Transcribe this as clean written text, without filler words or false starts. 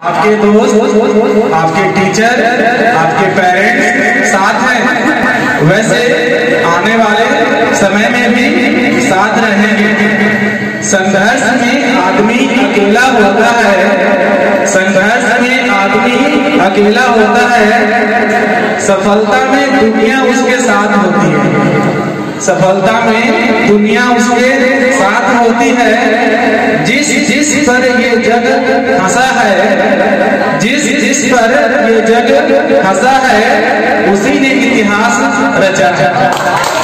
आपके दोस्त, आपके टीचर, आपके पेरेंट्स साथ हैं, वैसे आने वाले समय में भी साथ रहेंगे। संघर्ष में आदमी अकेला होता है, संघर्ष में आदमी अकेला होता है, सफलता में दुनिया उसके साथ होती है, सफलता में दुनिया उसके साथ होती है। जिस जिस पर ये जग हंसा है, जिस पर ये जग हंसा है, उसी ने इतिहास रचा है।